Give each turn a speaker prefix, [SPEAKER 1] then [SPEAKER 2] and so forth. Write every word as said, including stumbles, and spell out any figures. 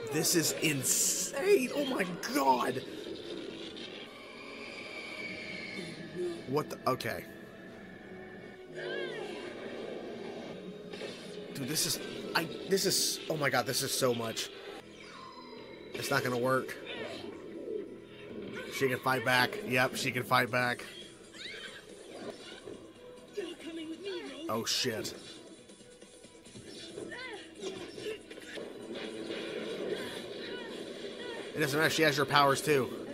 [SPEAKER 1] This is insane. Oh my god. What the? Okay. Dude, this is... I... This is... Oh my god, this is so much. It's not gonna work. She can fight back. Yep, she can fight back. Oh shit. It doesn't matter, she has your powers too.